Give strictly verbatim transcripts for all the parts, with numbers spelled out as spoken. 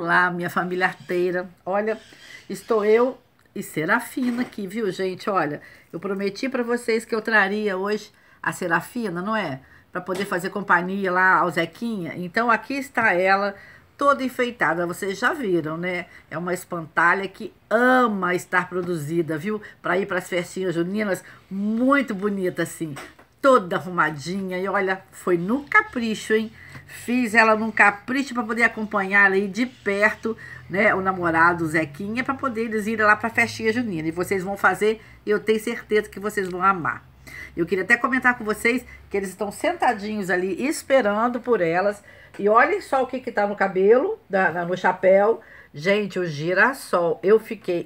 Olá, minha família arteira. Olha, estou eu e Serafina aqui, viu, gente? Olha, eu prometi para vocês que eu traria hoje a Serafina, não é? Para poder fazer companhia lá ao Zequinha. Então aqui está ela, toda enfeitada. Vocês já viram, né? É uma espantalha que ama estar produzida, viu? Para ir para as festinhas juninas, muito bonita assim. Toda arrumadinha, e olha, foi no capricho, hein? Fiz ela num capricho para poder acompanhar aí de perto, né, o namorado, o Zequinha, para poder eles irem lá para a festinha junina. E vocês vão fazer, eu tenho certeza que vocês vão amar. Eu queria até comentar com vocês que eles estão sentadinhos ali esperando por elas. E olhem só o que que tá no cabelo, da, na, no chapéu. Gente, o girassol. Eu fiquei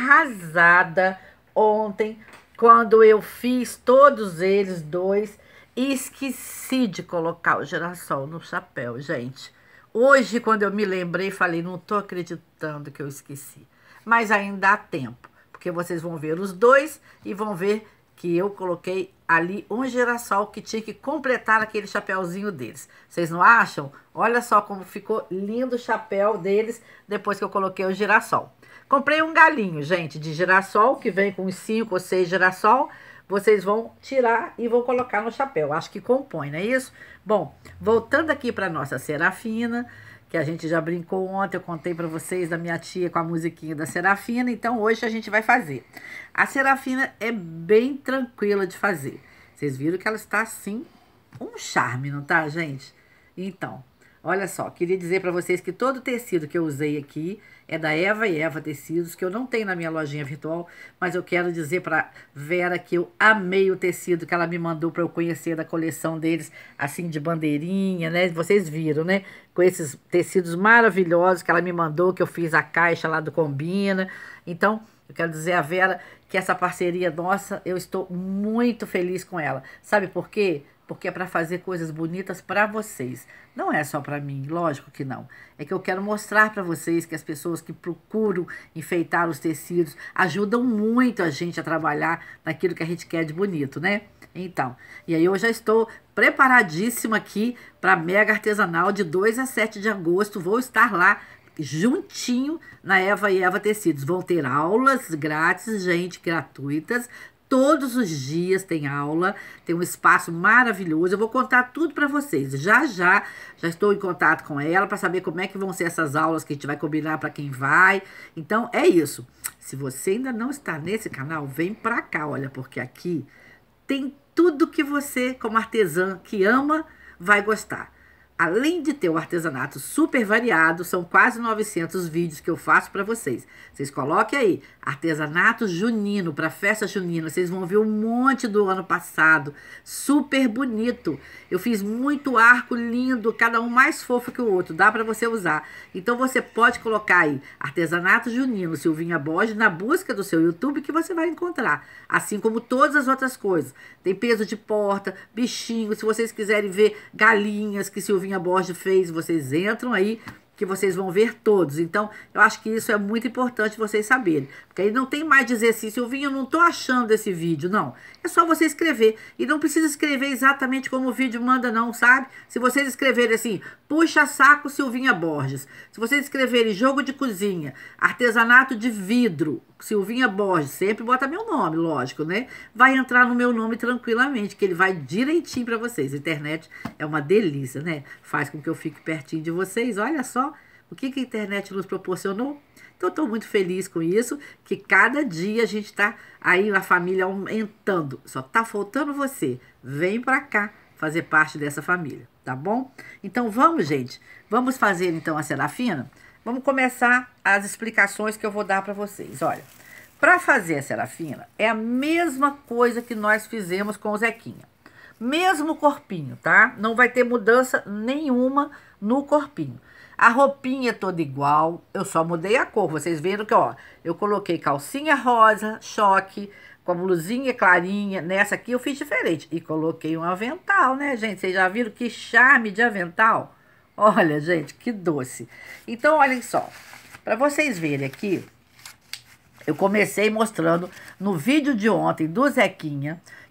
arrasada ontem, quando eu fiz todos eles dois, e esqueci de colocar o girassol no chapéu, gente. Hoje, quando eu me lembrei, falei, não tô acreditando que eu esqueci. Mas ainda há tempo, porque vocês vão ver os dois e vão ver que eu coloquei ali um girassol que tinha que completar aquele chapéuzinho deles. Vocês não acham? Olha só como ficou lindo o chapéu deles depois que eu coloquei o girassol. Comprei um galinho, gente, de girassol, que vem com uns cinco ou seis girassol. Vocês vão tirar e vão colocar no chapéu. Acho que compõe, não é isso? Bom, voltando aqui para nossa Serafina, que a gente já brincou ontem, eu contei para vocês da minha tia com a musiquinha da Serafina. Então, hoje a gente vai fazer. A Serafina é bem tranquila de fazer. Vocês viram que ela está, assim, um charme, não tá, gente? Então, olha só, queria dizer para vocês que todo o tecido que eu usei aqui é da Eva e Eva Tecidos, que eu não tenho na minha lojinha virtual, mas eu quero dizer para Vera que eu amei o tecido que ela me mandou para eu conhecer da coleção deles, assim, de bandeirinha, né? Vocês viram, né? Com esses tecidos maravilhosos que ela me mandou, que eu fiz a caixa lá do Combina. Então, eu quero dizer a Vera que essa parceria nossa, eu estou muito feliz com ela. Sabe por quê? Porque é para fazer coisas bonitas para vocês. Não é só para mim, lógico que não. É que eu quero mostrar para vocês que as pessoas que procuram enfeitar os tecidos ajudam muito a gente a trabalhar naquilo que a gente quer de bonito, né? Então, e aí eu já estou preparadíssima aqui para a Mega Artesanal de dois a sete de agosto. Vou estar lá juntinho na Eva e Eva Tecidos. Vão ter aulas grátis, gente, gratuitas. Todos os dias tem aula, tem um espaço maravilhoso. Eu vou contar tudo para vocês. Já, já, já estou em contato com ela para saber como é que vão ser essas aulas que a gente vai combinar para quem vai. Então, é isso. Se você ainda não está nesse canal, vem para cá, olha, porque aqui tem tudo que você, como artesã que ama, vai gostar. Além de ter o artesanato super variado, são quase novecentos vídeos que eu faço para vocês. Vocês coloquem aí, artesanato junino, para festa junina. Vocês vão ver um monte do ano passado, super bonito. Eu fiz muito arco lindo, cada um mais fofo que o outro, dá para você usar. Então você pode colocar aí, artesanato junino, Silvinha Borges, na busca do seu YouTube que você vai encontrar. Assim como todas as outras coisas. Tem peso de porta, bichinho, se vocês quiserem ver galinhas que Silvinha Borges fez, vocês entram aí que vocês vão ver todos. Então, eu acho que isso é muito importante vocês saberem. Porque aí não tem mais dizer assim, Silvinha, eu não tô achando esse vídeo, não. É só você escrever. E não precisa escrever exatamente como o vídeo manda, não, sabe? Se vocês escreverem assim, puxa saco Silvinha Borges. Se vocês escreverem jogo de cozinha, artesanato de vidro, Silvinha Borges, sempre bota meu nome, lógico, né? Vai entrar no meu nome tranquilamente, que ele vai direitinho para vocês. A internet é uma delícia, né? Faz com que eu fique pertinho de vocês. Olha só o que, que a internet nos proporcionou. Então, estou muito feliz com isso, que cada dia a gente está aí, a família aumentando. Só tá faltando você. Vem para cá fazer parte dessa família, tá bom? Então, vamos, gente. Vamos fazer, então, a Serafina? Vamos começar as explicações que eu vou dar para vocês. Olha, para fazer a Serafina, é a mesma coisa que nós fizemos com o Zequinha. Mesmo corpinho, tá? Não vai ter mudança nenhuma no corpinho. A roupinha é toda igual, eu só mudei a cor. Vocês viram que, ó, eu coloquei calcinha rosa, choque, com a blusinha clarinha. Nessa aqui eu fiz diferente. E coloquei um avental, né, gente? Vocês já viram que charme de avental? Olha, gente, que doce. Então, olhem só. Para vocês verem aqui, eu comecei mostrando no vídeo de ontem do Zequinha,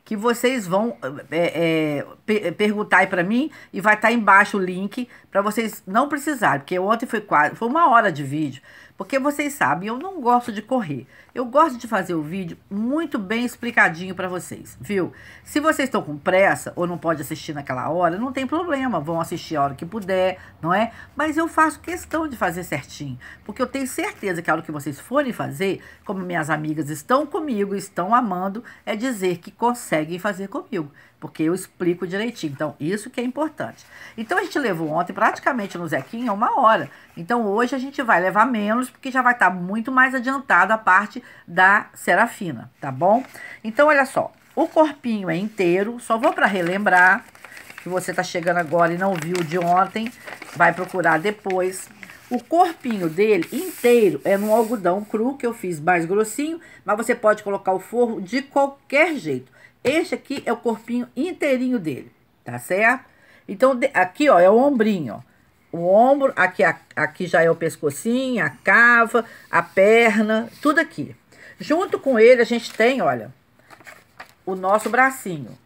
que vocês vão é, é, per perguntar aí pra mim e vai estar tá embaixo o link para vocês não precisarem, porque ontem foi quase, foi uma hora de vídeo, porque vocês sabem, eu não gosto de correr, eu gosto de fazer o vídeo muito bem explicadinho para vocês, viu? Se vocês estão com pressa ou não pode assistir naquela hora, não tem problema, vão assistir a hora que puder, não é? Mas eu faço questão de fazer certinho, porque eu tenho certeza que a hora que vocês forem fazer, como minhas amigas estão comigo, estão amando, é dizer que conseguem fazer comigo, porque eu explico direitinho. Então, isso que é importante. Então, a gente levou ontem praticamente no Zequinha uma hora. Então, hoje a gente vai levar menos, porque já vai estar muito mais adiantado a parte da Serafina, tá bom? Então, olha só, o corpinho é inteiro, só vou para relembrar, que você tá chegando agora e não viu de ontem, vai procurar depois. O corpinho dele inteiro é no algodão cru, que eu fiz mais grossinho, mas você pode colocar o forro de qualquer jeito. Este aqui é o corpinho inteirinho dele, tá certo? Então, aqui, ó, é o ombrinho, ó. O ombro, aqui, aqui já é o pescocinho, a cava, a perna, tudo aqui. Junto com ele, a gente tem, olha, o nosso bracinho.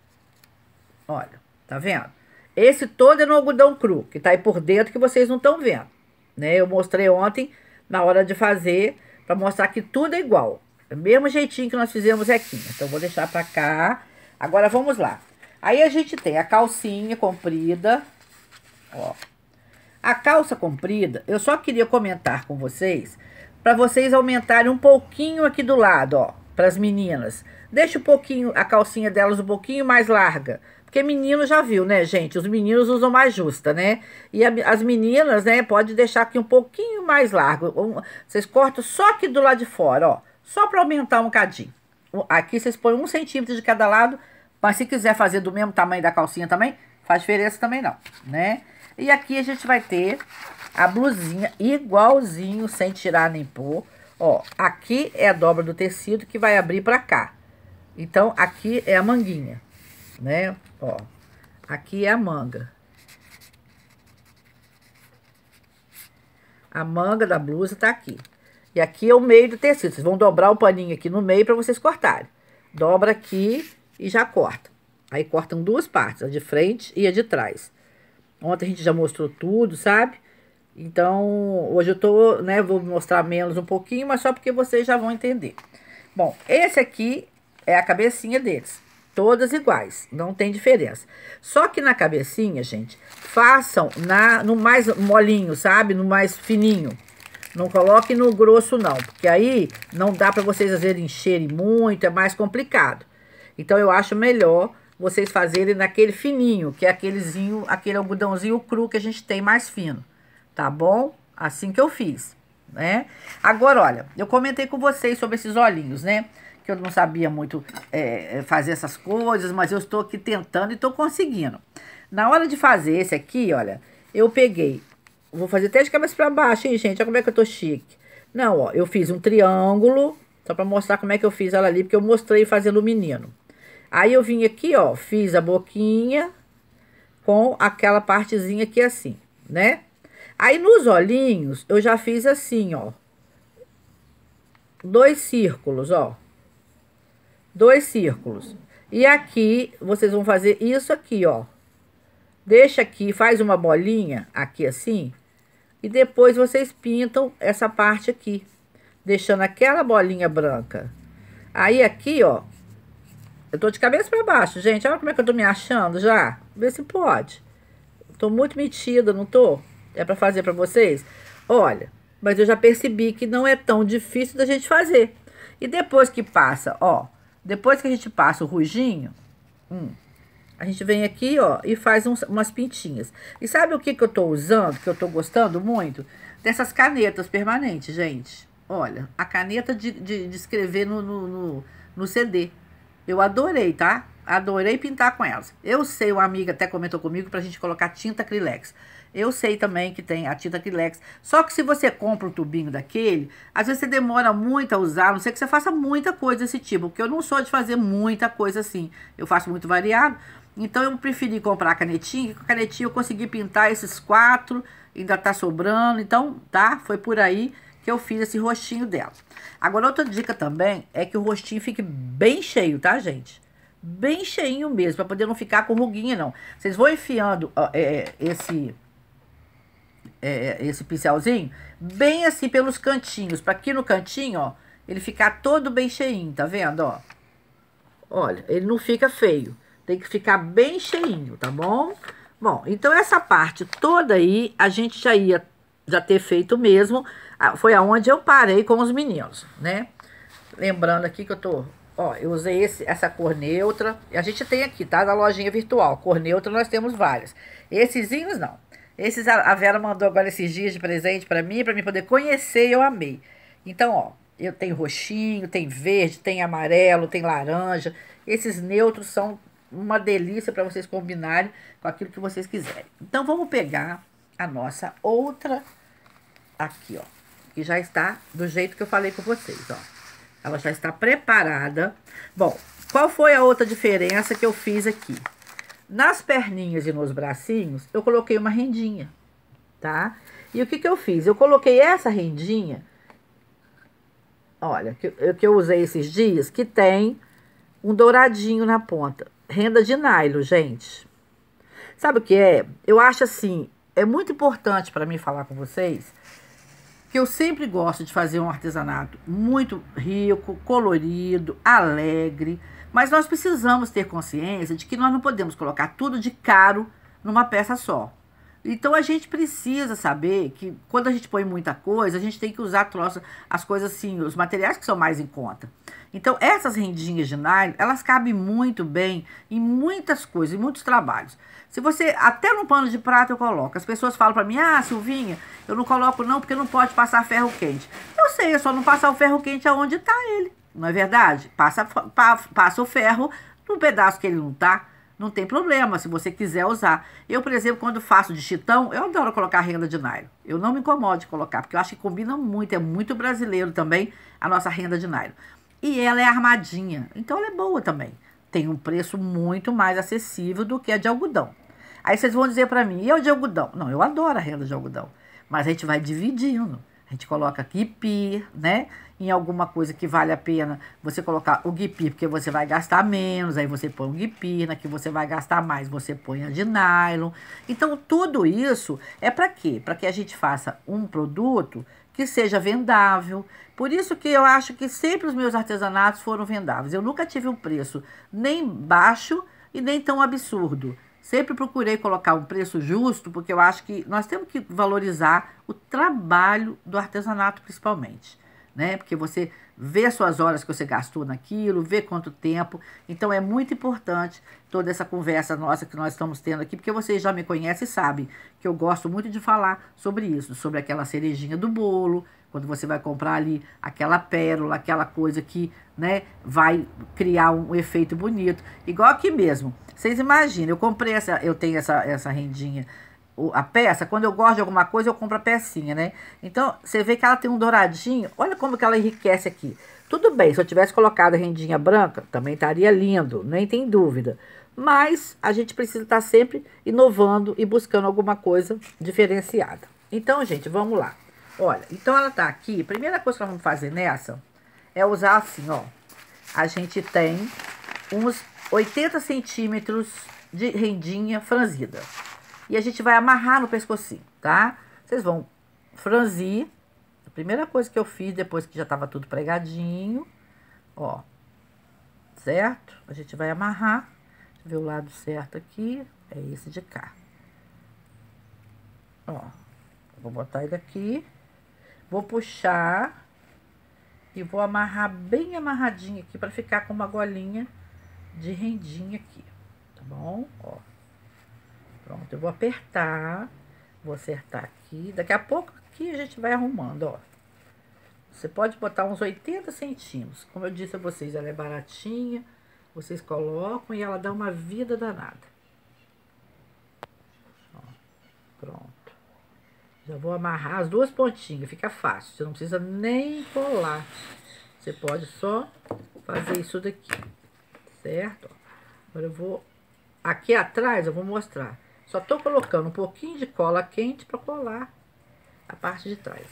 Olha, tá vendo? Esse todo é no algodão cru, que tá aí por dentro, que vocês não estão vendo, né? Eu mostrei ontem, na hora de fazer, pra mostrar que tudo é igual. É o mesmo jeitinho que nós fizemos aqui. Então, vou deixar pra cá. Agora, vamos lá. Aí, a gente tem a calcinha comprida. Ó. A calça comprida, eu só queria comentar com vocês, pra vocês aumentarem um pouquinho aqui do lado, ó. Pras meninas. Deixa um pouquinho, a calcinha delas um pouquinho mais larga. Porque menino já viu, né, gente? Os meninos usam mais justa, né? E a, as meninas, né, pode deixar aqui um pouquinho mais largo. Um, vocês cortam só aqui do lado de fora, ó. Só para aumentar um bocadinho. Aqui vocês põem um centímetro de cada lado. Mas se quiser fazer do mesmo tamanho da calcinha também, faz diferença também não, né? E aqui a gente vai ter a blusinha igualzinho, sem tirar nem pôr. Ó, aqui é a dobra do tecido que vai abrir pra cá. Então, aqui é a manguinha, né? Ó, aqui é a manga. A manga da blusa tá aqui. E aqui é o meio do tecido. Vocês vão dobrar o paninho aqui no meio pra vocês cortarem. Dobra aqui e já corta. Aí cortam duas partes, a de frente e a de trás. Ontem a gente já mostrou tudo, sabe? Então, hoje eu tô, né, vou mostrar menos um pouquinho, mas só porque vocês já vão entender. Bom, esse aqui é a cabecinha deles. Todas iguais, não tem diferença. Só que na cabecinha, gente, façam na, no mais molinho, sabe? No mais fininho. Não coloquem no grosso, não. Porque aí não dá pra vocês, às vezes, encherem muito, é mais complicado. Então, eu acho melhor vocês fazerem naquele fininho, que é aquelezinho, aquele algodãozinho cru que a gente tem mais fino. Tá bom? Assim que eu fiz, né? Agora, olha, eu comentei com vocês sobre esses olhinhos, né? Que eu não sabia muito é, fazer essas coisas, mas eu estou aqui tentando e estou conseguindo. Na hora de fazer esse aqui, olha, eu peguei, vou fazer até de cabeça para baixo, hein, gente? Olha como é que eu tô chique. Não, ó, eu fiz um triângulo, só para mostrar como é que eu fiz ela ali, porque eu mostrei fazendo o menino. Aí eu vim aqui, ó, fiz a boquinha com aquela partezinha aqui assim, né? Aí nos olhinhos, eu já fiz assim, ó. Dois círculos, ó. Dois círculos. E aqui, vocês vão fazer isso aqui, ó. Deixa aqui, faz uma bolinha aqui assim. E depois vocês pintam essa parte aqui. Deixando aquela bolinha branca. Aí aqui, ó. Eu tô de cabeça pra baixo, gente. Olha como é que eu tô me achando já. Vê se pode. Tô muito metida, não tô? É pra fazer pra vocês? Olha, mas eu já percebi que não é tão difícil da gente fazer. E depois que passa, ó, depois que a gente passa o rujinho, hum, a gente vem aqui, ó, e faz uns, umas pintinhas. E sabe o que que eu tô usando, que eu tô gostando muito? Dessas canetas permanentes, gente. Olha, a caneta de, de, de escrever no, no, no, no C D. Eu adorei, tá? Adorei pintar com elas. Eu sei, uma amiga até comentou comigo pra gente colocar tinta acrylex. Eu sei também que tem a tinta acrylex. Só que se você compra um tubinho daquele, às vezes você demora muito a usar, a não ser que você faça muita coisa desse tipo. Porque eu não sou de fazer muita coisa assim. Eu faço muito variado. Então eu preferi comprar a canetinha. Com a canetinha eu consegui pintar esses quatro. Ainda tá sobrando. Então, tá? Foi por aí que eu fiz esse rostinho dela. Agora, outra dica também é que o rostinho fique bem cheio, tá, gente? bem cheinho mesmo, para poder não ficar com ruguinha, não. Vocês vão enfiando ó, é, esse, é, esse pincelzinho bem assim pelos cantinhos, para aqui no cantinho, ó, ele ficar todo bem cheinho, tá vendo, ó? Olha, ele não fica feio, tem que ficar bem cheinho, tá bom? Bom, então essa parte toda aí, a gente já ia já ter feito mesmo, foi aonde eu parei com os meninos, né? Lembrando aqui que eu tô, ó, eu usei esse, essa cor neutra, a gente tem aqui, tá? Na lojinha virtual, cor neutra nós temos várias. Essesinhos não. Esses a Vera mandou agora esses dias de presente pra mim, pra mim poder conhecer e eu amei. Então, ó, eu tenho roxinho, tem verde, tem amarelo, tem laranja. Esses neutros são uma delícia para vocês combinarem com aquilo que vocês quiserem. Então, vamos pegar a nossa outra aqui, ó, que já está do jeito que eu falei com vocês, ó. Ela já está preparada. Bom, qual foi a outra diferença que eu fiz aqui? Nas perninhas e nos bracinhos, eu coloquei uma rendinha, tá? E o que que eu fiz? Eu coloquei essa rendinha, olha, que, que eu usei esses dias, que tem um douradinho na ponta. Renda de nylon, gente. Sabe o que é? Eu acho assim, é muito importante para mim falar com vocês que eu sempre gosto de fazer um artesanato muito rico, colorido, alegre, mas nós precisamos ter consciência de que nós não podemos colocar tudo de caro numa peça só. Então a gente precisa saber que quando a gente põe muita coisa, a gente tem que usar troço, as coisas assim, os materiais que são mais em conta. Então essas rendinhas de nylon, elas cabem muito bem em muitas coisas, em muitos trabalhos. Se você, até no pano de prata eu coloco. As pessoas falam pra mim, ah, Silvinha, eu não coloco não porque não pode passar ferro quente. Eu sei, é só não passar o ferro quente aonde tá ele, não é verdade? Passa, pa, passa o ferro no pedaço que ele não tá. Não tem problema, se você quiser usar. Eu, por exemplo, quando faço de chitão, eu adoro colocar renda de nylon. Eu não me incomodo de colocar, porque eu acho que combina muito, é muito brasileiro também a nossa renda de nylon. E ela é armadinha, então ela é boa também. Tem um preço muito mais acessível do que a de algodão. Aí vocês vão dizer pra mim, e eu de algodão? Não, eu adoro a renda de algodão, mas a gente vai dividindo. A gente coloca guipi, né? Em alguma coisa que vale a pena você colocar o guipi, porque você vai gastar menos, aí você põe o guipi, na que você vai gastar mais, você põe a de nylon. Então, tudo isso é para quê? Para que a gente faça um produto que seja vendável. Por isso que eu acho que sempre os meus artesanatos foram vendáveis. Eu nunca tive um preço nem baixo e nem tão absurdo. Sempre procurei colocar um preço justo, porque eu acho que nós temos que valorizar o trabalho do artesanato, principalmente, né? Porque você vê suas horas que você gastou naquilo, vê quanto tempo. Então, é muito importante toda essa conversa nossa que nós estamos tendo aqui, porque vocês já me conhecem e sabem que eu gosto muito de falar sobre isso, sobre aquela cerejinha do bolo, quando você vai comprar ali aquela pérola, aquela coisa que, né, vai criar um efeito bonito. Igual aqui mesmo. Vocês imaginam, eu comprei essa, eu tenho essa, essa rendinha, a peça, quando eu gosto de alguma coisa, eu compro a pecinha, né? Então, você vê que ela tem um douradinho, olha como que ela enriquece aqui. Tudo bem, se eu tivesse colocado a rendinha branca, também estaria lindo, nem tem dúvida. Mas a gente precisa estar sempre inovando e buscando alguma coisa diferenciada. Então, gente, vamos lá. Olha, então ela tá aqui, primeira coisa que nós vamos fazer nessa é usar assim, ó. A gente tem uns oitenta centímetros de rendinha franzida. E a gente vai amarrar no pescocinho, tá? Vocês vão franzir. A primeira coisa que eu fiz depois que já tava tudo pregadinho, ó. Certo? A gente vai amarrar. Deixa eu ver o lado certo aqui. É esse de cá. Ó. Vou botar ele aqui. Vou puxar. E vou amarrar bem amarradinho aqui para ficar com uma golinha de rendinha aqui, tá bom? Ó, pronto, eu vou apertar, vou acertar aqui, daqui a pouco aqui a gente vai arrumando, ó. Você pode botar uns oitenta centímetros, como eu disse a vocês, ela é baratinha, vocês colocam e ela dá uma vida danada. Ó, pronto. Já vou amarrar as duas pontinhas, fica fácil, você não precisa nem colar. Você pode só fazer isso daqui. Certo? Agora eu vou... Aqui atrás eu vou mostrar. Só tô colocando um pouquinho de cola quente para colar a parte de trás.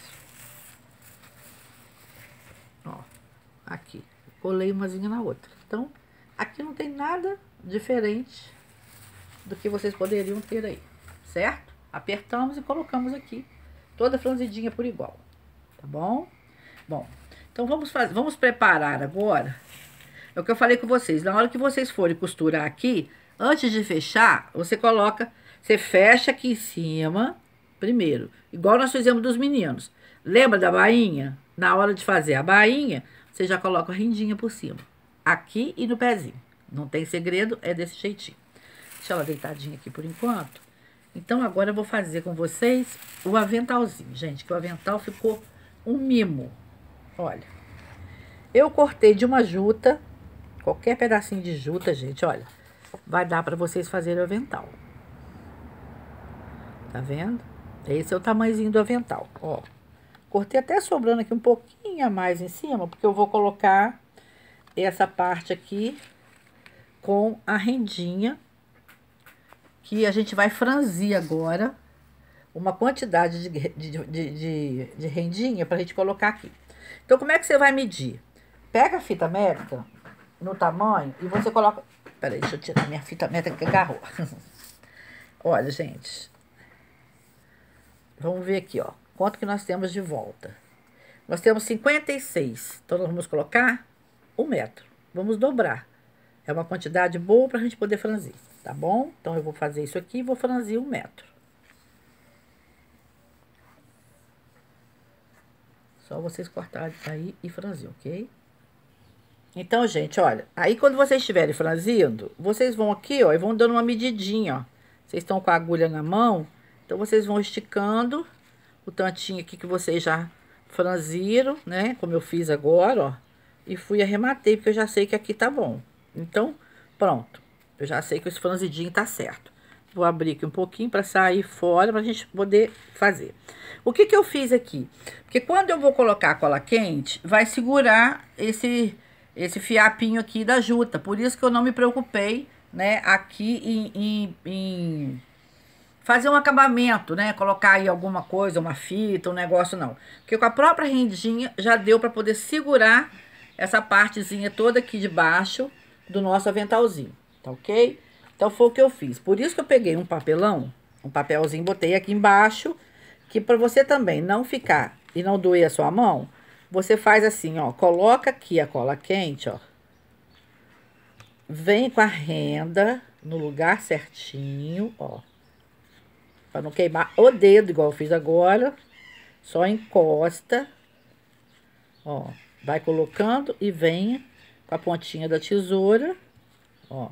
Ó, aqui. Colei umazinha na outra. Então, aqui Aqui não tem nada diferente do que vocês poderiam ter aí, certo? Apertamos e colocamos aqui, toda franzidinha por igual, tá bom? Bom, então vamos fazer, vamos preparar agora. É o que eu falei com vocês, na hora que vocês forem costurar aqui, antes de fechar, você coloca, você fecha aqui em cima, primeiro, igual nós fizemos dos meninos. Lembra da bainha? Na hora de fazer a bainha, você já coloca a rendinha por cima, aqui e no pezinho. Não tem segredo, é desse jeitinho. Deixa ela deitadinha aqui por enquanto. Então, agora eu vou fazer com vocês o aventalzinho, gente, que o avental ficou um mimo. Olha, eu cortei de uma juta, qualquer pedacinho de juta, gente, olha, vai dar pra vocês fazerem o avental. Tá vendo? Esse é o tamanhozinho do avental, ó. Cortei até sobrando aqui um pouquinho a mais em cima, porque eu vou colocar essa parte aqui com a rendinha, que a gente vai franzir agora uma quantidade de, de, de, de, de rendinha pra gente colocar aqui. Então, como é que você vai medir? Pega a fita métrica no tamanho e você coloca... Peraí, deixa eu tirar minha fita métrica que agarrou. Olha, gente. Vamos ver aqui, ó. Quanto que nós temos de volta. Nós temos cinquenta e seis. Então, nós vamos colocar um metro. Vamos dobrar. É uma quantidade boa pra gente poder franzir, tá bom? Então, eu vou fazer isso aqui e vou franzir um metro. Só vocês cortarem aí e franzir, ok? Então, gente, olha. Aí, quando vocês estiverem franzindo, vocês vão aqui, ó, e vão dando uma medidinha, ó. Vocês estão com a agulha na mão, então vocês vão esticando o tantinho aqui que vocês já franziram, né? Como eu fiz agora, ó. E fui arrematei, porque eu já sei que aqui tá bom. Então, pronto. Eu já sei que esse franzidinho tá certo. Vou abrir aqui um pouquinho para sair fora, pra gente poder fazer. O que que eu fiz aqui? Porque quando eu vou colocar a cola quente, vai segurar esse, esse fiapinho aqui da juta. Por isso que eu não me preocupei, né, aqui em, em, em fazer um acabamento, né? Colocar aí alguma coisa, uma fita, um negócio, não. Porque com a própria rendinha já deu para poder segurar essa partezinha toda aqui de baixo do nosso aventalzinho, tá ok? Então, foi o que eu fiz. Por isso que eu peguei um papelão, um papelzinho, botei aqui embaixo, que para você também não ficar e não doer a sua mão, você faz assim, ó, coloca aqui a cola quente, ó. Vem com a renda no lugar certinho, ó. Para não queimar o dedo, igual eu fiz agora. Só encosta, ó. Vai colocando e vem com a pontinha da tesoura, ó.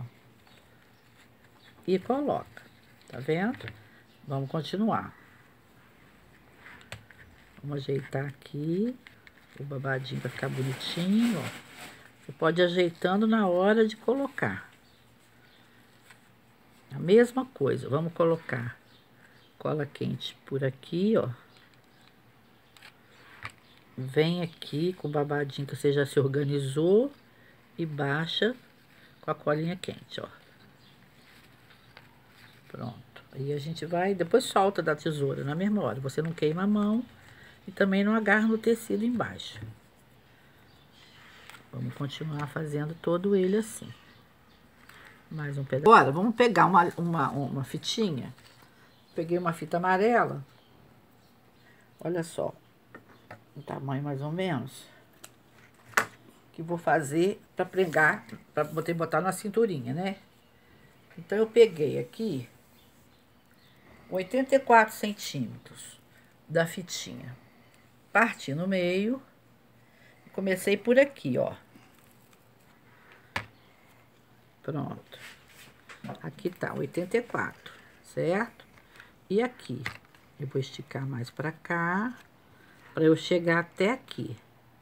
E coloca, tá vendo? Vamos continuar. Vamos ajeitar aqui o babadinho para ficar bonitinho, ó. Você pode ir ajeitando na hora de colocar. A mesma coisa, vamos colocar cola quente por aqui, ó. Vem aqui com o babadinho que você já se organizou e baixa com a colinha quente, ó. Pronto. Aí a gente vai, depois solta da tesoura na mesma hora. Você não queima a mão e também não agarra no tecido embaixo. Vamos continuar fazendo todo ele assim. Mais um pedaço. Agora, vamos pegar uma, uma, uma fitinha. Peguei uma fita amarela. Olha só. Um tamanho mais ou menos. Que vou fazer para pregar, para poder botar na cinturinha, né? Então, eu peguei aqui oitenta e quatro centímetros da fitinha. Parti no meio. Comecei por aqui, ó. Pronto. Aqui tá oitenta e quatro, certo? E aqui, eu vou esticar mais pra cá, pra eu chegar até aqui.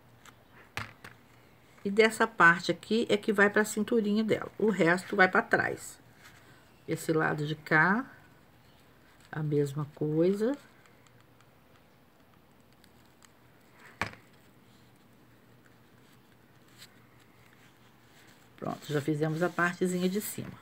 E dessa parte aqui é que vai pra cinturinha dela. O resto vai pra trás. Esse lado de cá, a mesma coisa. Pronto, já fizemos a partezinha de cima.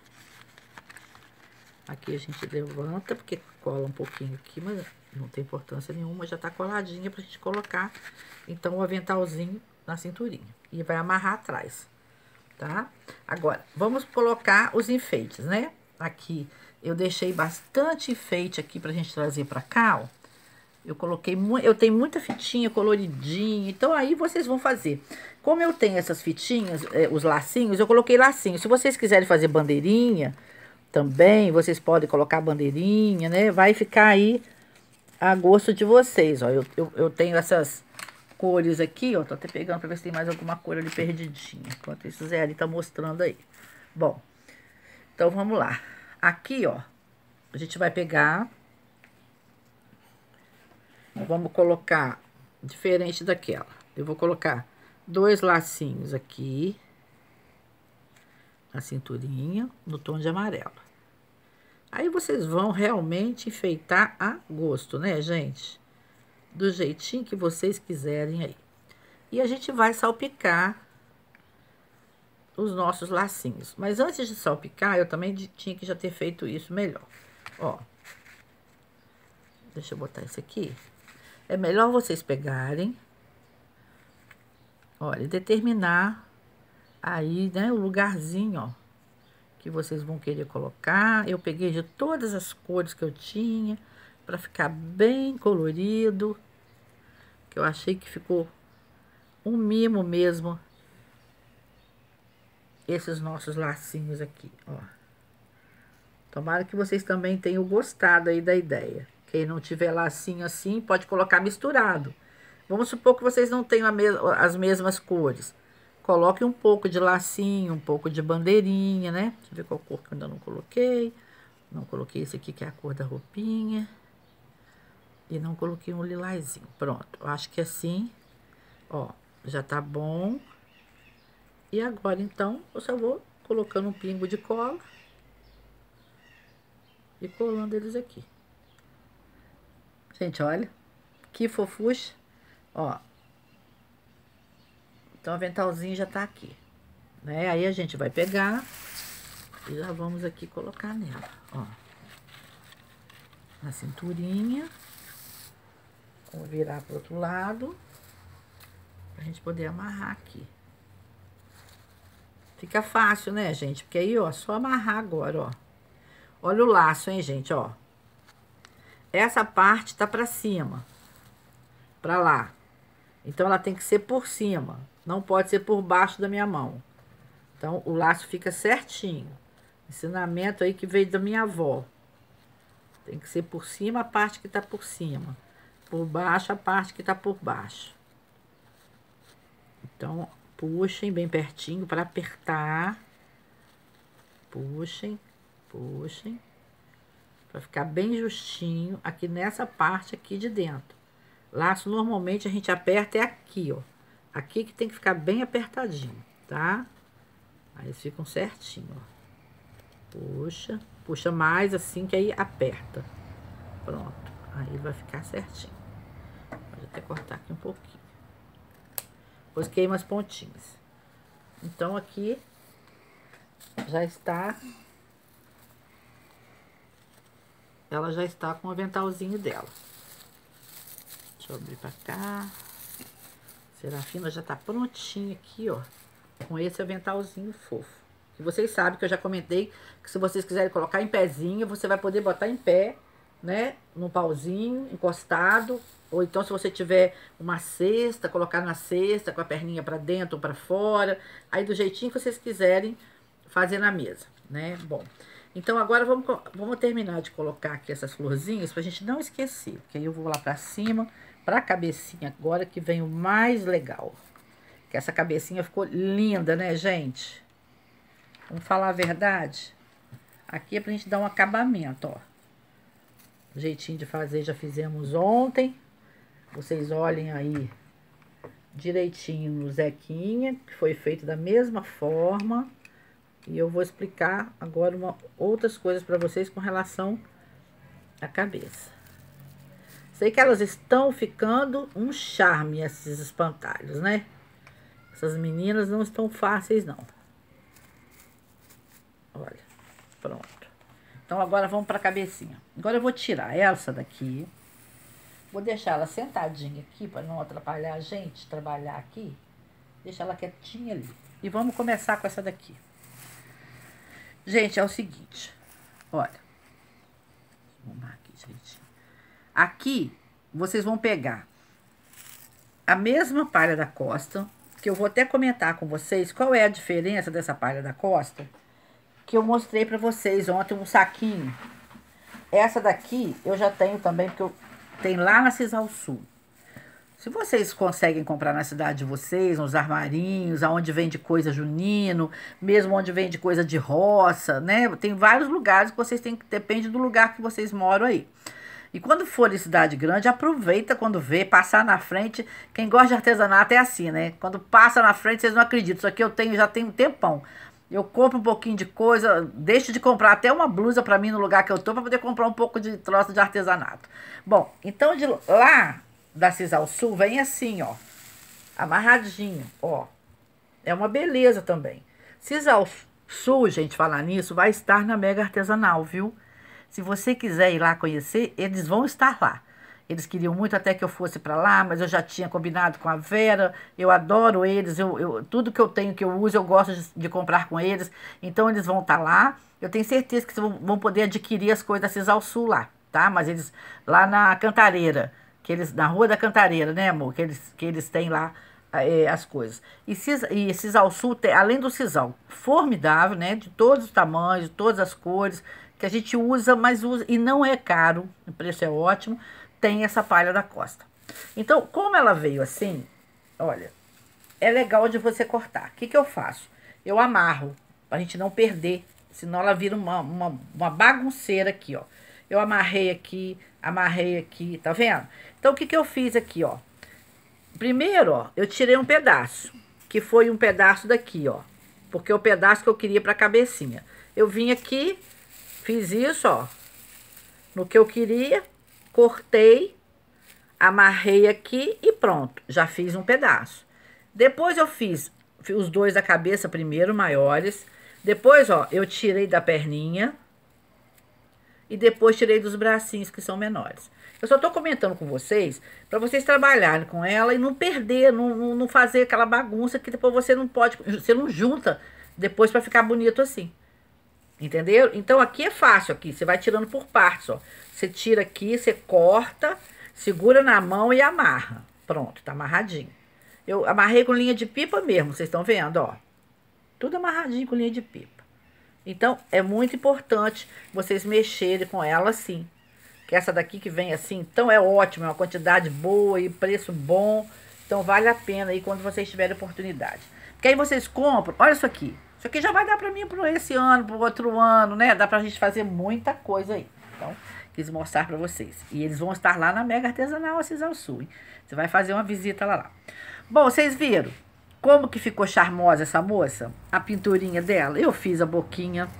Aqui a gente levanta, porque cola um pouquinho aqui, mas não tem importância nenhuma, já tá coladinha pra gente colocar, então, o aventalzinho na cinturinha. E vai amarrar atrás. tá? Agora, vamos colocar os enfeites, né? Aqui, eu deixei bastante enfeite aqui pra gente trazer pra cá, ó. Eu coloquei, eu tenho muita fitinha coloridinha, então aí vocês vão fazer. Como eu tenho essas fitinhas, eh, os lacinhos, eu coloquei lacinhos. Se vocês quiserem fazer bandeirinha também, vocês podem colocar bandeirinha, né? Vai ficar aí a gosto de vocês, ó. Eu, eu, eu tenho essas cores aqui, ó. Tô até pegando pra ver se tem mais alguma cor ali perdidinha. Enquanto isso, o Zé ali tá mostrando aí. Bom, então vamos lá. Aqui, ó, a gente vai pegar... Vamos colocar diferente daquela. Eu vou colocar dois lacinhos aqui na cinturinha, no tom de amarelo. Aí vocês vão realmente enfeitar a gosto, né, gente? Do jeitinho que vocês quiserem aí. E a gente vai salpicar os nossos lacinhos. Mas antes de salpicar, eu também tinha que já ter feito isso melhor. Ó. Deixa eu botar esse aqui. É melhor vocês pegarem, olha, determinar aí, né, o lugarzinho, ó, que vocês vão querer colocar. Eu peguei de todas as cores que eu tinha, pra ficar bem colorido, que eu achei que ficou um mimo mesmo, esses nossos lacinhos aqui, ó. Tomara que vocês também tenham gostado aí da ideia. Quem não tiver lacinho assim, pode colocar misturado. Vamos supor que vocês não tenham a mes as mesmas cores. Coloque um pouco de lacinho, um pouco de bandeirinha, né? Deixa eu ver qual cor que eu ainda não coloquei. Não coloquei esse aqui, que é a cor da roupinha. E não coloquei um lilazinho. Pronto, eu acho que assim, ó, já tá bom. E agora, então, eu só vou colocando um pingo de cola. E colando eles aqui. Gente, olha, que fofucha, ó. Então, o aventalzinho já tá aqui, né? Aí, a gente vai pegar e já vamos aqui colocar nela, ó. Na cinturinha. Vou virar pro outro lado, pra gente poder amarrar aqui. Fica fácil, né, gente? Porque aí, ó, só amarrar agora, ó. Olha o laço, hein, gente, ó. Essa parte tá pra cima, pra lá. Então, ela tem que ser por cima, não pode ser por baixo da minha mão. Então, o laço fica certinho. Ensinamento aí que veio da minha avó. Tem que ser por cima a parte que tá por cima. Por baixo a parte que tá por baixo. Então, puxem bem pertinho para apertar. Puxem, puxem. Para ficar bem justinho aqui nessa parte aqui de dentro. Laço, normalmente, a gente aperta é aqui, ó. Aqui que tem que ficar bem apertadinho, tá? Aí eles ficam certinho, ó. Puxa, puxa mais assim que aí aperta. Pronto, aí vai ficar certinho. Pode até cortar aqui um pouquinho. Depois queima as pontinhas. Então, aqui já está... Ela já está com o aventalzinho dela. Deixa eu abrir pra cá. Serafina já tá prontinha aqui, ó. Com esse aventalzinho fofo. E vocês sabem que eu já comentei que se vocês quiserem colocar em pezinho, você vai poder botar em pé, né? No pauzinho, encostado. Ou então, se você tiver uma cesta, colocar na cesta com a perninha pra dentro ou pra fora. Aí, do jeitinho que vocês quiserem fazer na mesa, né? Bom, então agora vamos, vamos terminar de colocar aqui essas florzinhas pra gente não esquecer. Porque aí eu vou lá pra cima, pra cabecinha agora que vem o mais legal. Que essa cabecinha ficou linda, né, gente? Vamos falar a verdade? Aqui é pra gente dar um acabamento, ó. O jeitinho de fazer já fizemos ontem. Vocês olhem aí direitinho no Zequinha, que foi feito da mesma forma. E eu vou explicar agora uma, outras coisas para vocês com relação à cabeça. Sei que elas estão ficando um charme, esses espantalhos, né? Essas meninas não estão fáceis, não. Olha, pronto. Então, agora vamos para a cabecinha. Agora eu vou tirar essa daqui. Vou deixar ela sentadinha aqui para não atrapalhar a gente trabalhar aqui. Deixa ela quietinha ali. E vamos começar com essa daqui. Gente, é o seguinte. Olha. Vamos arrumar aqui direitinho. Aqui, vocês vão pegar a mesma palha da costa, que eu vou até comentar com vocês qual é a diferença dessa palha da costa, que eu mostrei pra vocês ontem um saquinho. Essa daqui eu já tenho também, porque eu tenho lá na Cisal Sul. Se vocês conseguem comprar na cidade de vocês, nos armarinhos, aonde vende coisa junino, mesmo onde vende coisa de roça, né? Tem vários lugares que vocês têm que, depende do lugar que vocês moram aí. E quando for em cidade grande, aproveita quando vê, passar na frente. Quem gosta de artesanato é assim, né? Quando passa na frente, vocês não acreditam. Isso aqui eu tenho, já tenho um tempão. Eu compro um pouquinho de coisa, deixo de comprar até uma blusa pra mim no lugar que eu tô, pra poder comprar um pouco de troço de artesanato. Bom, então de lá da Cisal Sul vem assim, ó, amarradinho, ó. É uma beleza também. Cisal Sul, gente, falar nisso, vai estar na Mega Artesanal, viu? Se você quiser ir lá conhecer, eles vão estar lá. Eles queriam muito até que eu fosse para lá, mas eu já tinha combinado com a Vera. Eu adoro eles, eu, eu, tudo que eu tenho, que eu uso, eu gosto de, de comprar com eles. Então, eles vão estar lá. Eu tenho certeza que vocês vão, vão poder adquirir as coisas da Cisal Sul lá, tá? Mas eles, lá na Cantareira, que eles, na Rua da Cantareira, né, amor? Que eles, que eles têm lá é, as coisas. E, Cis, e Cisal Sul, tem, além do sisal, formidável, né? De todos os tamanhos, de todas as cores, que a gente usa, mas usa, e não é caro, o preço é ótimo. Tem essa palha da costa. Então, como ela veio assim, olha, é legal de você cortar. O que que eu faço? Eu amarro, pra gente não perder, senão ela vira uma, uma, uma bagunceira aqui, ó. Eu amarrei aqui, amarrei aqui, tá vendo? Então, o que que eu fiz aqui, ó? Primeiro, ó, eu tirei um pedaço, que foi um pedaço daqui, ó. Porque é o pedaço que eu queria pra cabecinha. Eu vim aqui, fiz isso, ó, no que eu queria, cortei, amarrei aqui e pronto, já fiz um pedaço. Depois eu fiz os dois da cabeça primeiro, maiores. Depois, ó, eu tirei da perninha e depois tirei dos bracinhos, que são menores. Eu só tô comentando com vocês, para vocês trabalharem com ela e não perder, não, não, não fazer aquela bagunça que depois você não pode, você não junta depois para ficar bonito assim. Entendeu? Então, aqui é fácil, aqui. Você vai tirando por partes, ó. Você tira aqui, você corta, segura na mão e amarra. Pronto, tá amarradinho. Eu amarrei com linha de pipa mesmo, vocês estão vendo, ó. Tudo amarradinho com linha de pipa. Então, é muito importante vocês mexerem com ela assim. Que essa daqui que vem assim, então é ótimo, é uma quantidade boa e preço bom. Então, vale a pena aí quando vocês tiverem oportunidade. Porque aí vocês compram, olha isso aqui. Isso aqui já vai dar pra mim por esse ano, pro outro ano, né? Dá pra gente fazer muita coisa aí. Então, quis mostrar pra vocês. E eles vão estar lá na Mega Artesanal, a Cisal Sul, hein? Você vai fazer uma visita lá, lá. Bom, vocês viram como que ficou charmosa essa moça? A pinturinha dela. Eu fiz a boquinha.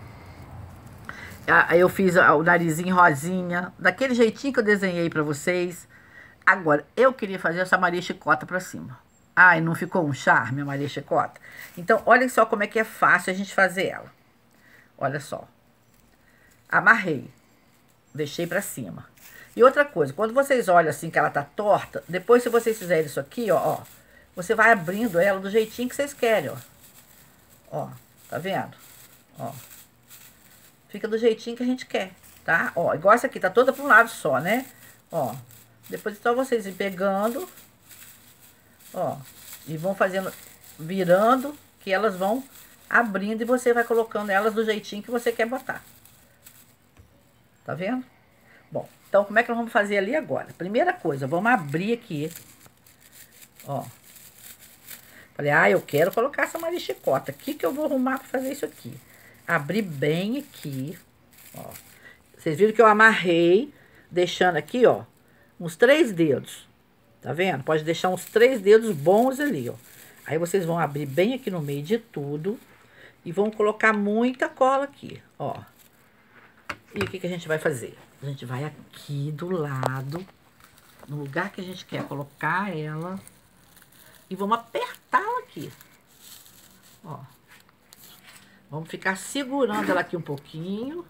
Eu fiz o narizinho rosinha. Daquele jeitinho que eu desenhei pra vocês. Agora, eu queria fazer essa Maria Chicota pra cima. Ai, não ficou um charme a Maria Chicota? Então, olha só como é que é fácil a gente fazer ela. Olha só. Amarrei. Deixei pra cima. E outra coisa, quando vocês olham assim que ela tá torta, depois se vocês fizerem isso aqui, ó, ó, você vai abrindo ela do jeitinho que vocês querem, ó. Ó, tá vendo? Ó. Fica do jeitinho que a gente quer, tá? Ó, igual essa aqui, tá toda pra um lado só, né? Ó. Depois é só vocês ir pegando... Ó, e vão fazendo, virando, que elas vão abrindo e você vai colocando elas do jeitinho que você quer botar. Tá vendo? Bom, então como é que nós vamos fazer ali agora? Primeira coisa, vamos abrir aqui. Ó. Falei, ah, eu quero colocar essa Maria Chicota. O que que eu vou arrumar pra fazer isso aqui? Abri bem aqui, ó. Vocês viram que eu amarrei, deixando aqui, ó, uns três dedos. Tá vendo? Pode deixar uns três dedos bons ali, ó. Aí vocês vão abrir bem aqui no meio de tudo e vão colocar muita cola aqui, ó. E o que que a gente vai fazer? A gente vai aqui do lado, no lugar que a gente quer colocar ela, e vamos apertá-la aqui, ó. Vamos ficar segurando ela aqui um pouquinho.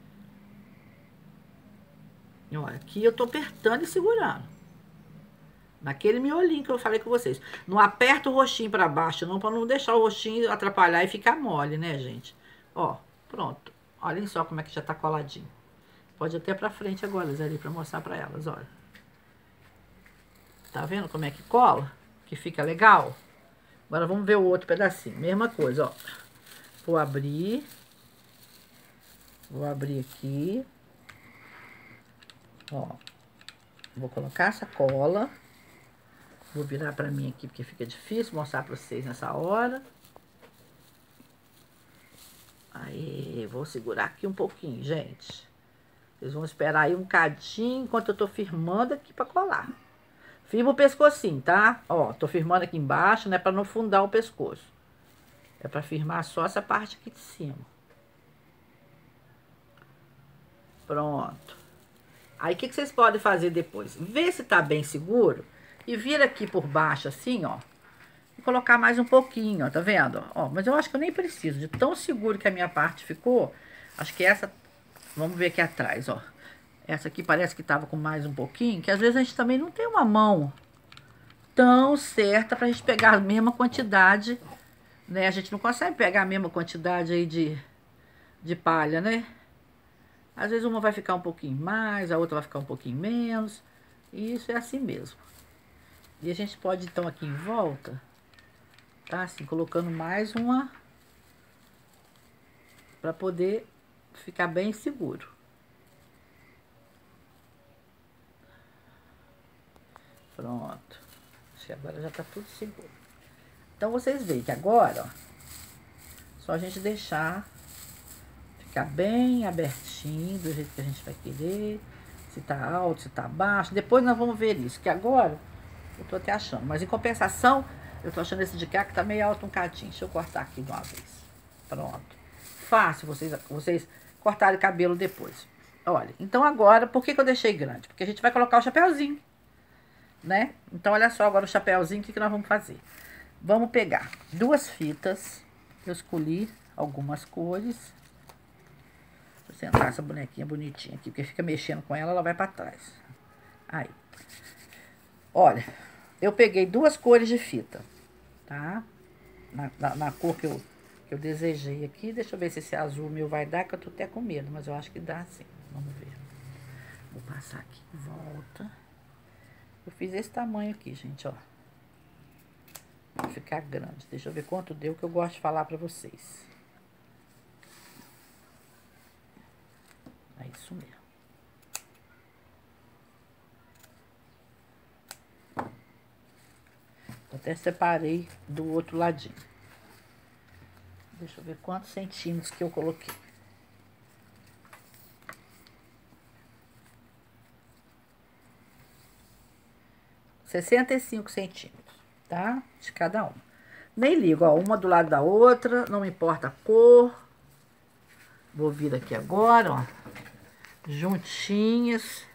E olha, aqui eu tô apertando e segurando. Naquele miolinho que eu falei com vocês. Não aperta o roxinho pra baixo, não, pra não deixar o roxinho atrapalhar e ficar mole, né, gente? Ó, pronto. Olhem só como é que já tá coladinho. Pode até pra frente agora, Zé, pra mostrar pra elas, olha. Tá vendo como é que cola? Que fica legal? Agora vamos ver o outro pedacinho. Mesma coisa, ó. Vou abrir. Vou abrir aqui. Ó. Vou colocar essa cola. Vou virar pra mim aqui, porque fica difícil mostrar pra vocês nessa hora. Aí, vou segurar aqui um pouquinho, gente. Vocês vão esperar aí um cadinho enquanto eu tô firmando aqui pra colar. Firma o pescocinho, tá? Ó, tô firmando aqui embaixo, né? Pra não fundar o pescoço. É pra firmar só essa parte aqui de cima. Pronto. Aí, o que, que vocês podem fazer depois? Vê se tá bem seguro e vira aqui por baixo, assim, ó. E colocar mais um pouquinho, ó, tá vendo? Ó, mas eu acho que eu nem preciso, de tão seguro que a minha parte ficou. Acho que essa... Vamos ver aqui atrás, ó. Essa aqui parece que tava com mais um pouquinho, que às vezes a gente também não tem uma mão tão certa pra gente pegar a mesma quantidade, né? A gente não consegue pegar a mesma quantidade aí de, de palha, né? Às vezes uma vai ficar um pouquinho mais, a outra vai ficar um pouquinho menos. E isso é assim mesmo. E a gente pode, então, aqui em volta, tá? Assim, colocando mais uma, pra poder ficar bem seguro. Pronto. Acho que agora já tá tudo seguro. Então, vocês veem que agora, ó, só a gente deixar ficar bem abertinho, do jeito que a gente vai querer. Se tá alto, se tá baixo. Depois nós vamos ver isso, que agora eu tô até achando. Mas em compensação, eu tô achando esse de cá que tá meio alto um cadinho. Deixa eu cortar aqui de uma vez. Pronto. Fácil vocês, vocês cortarem o cabelo depois. Olha, então agora, por que que eu deixei grande? Porque a gente vai colocar o chapéuzinho, né? Então, olha só agora o chapéuzinho, o que que nós vamos fazer? Vamos pegar duas fitas. Eu escolhi algumas cores. Vou sentar essa bonequinha bonitinha aqui, porque fica mexendo com ela, ela vai pra trás. Aí. Olha, eu peguei duas cores de fita, tá? Na, na, na cor que eu, que eu desejei aqui. Deixa eu ver se esse azul meu vai dar, que eu tô até com medo, mas eu acho que dá sim. Vamos ver. Vou passar aqui em volta. Eu fiz esse tamanho aqui, gente, ó. Vai ficar grande. Deixa eu ver quanto deu, que eu gosto de falar pra vocês. É isso mesmo. Eu até separei do outro ladinho. Deixa eu ver quantos centímetros que eu coloquei. sessenta e cinco centímetros, tá? De cada uma. Nem ligo, ó, uma do lado da outra, não importa a cor. Vou vir aqui agora, ó, juntinhas.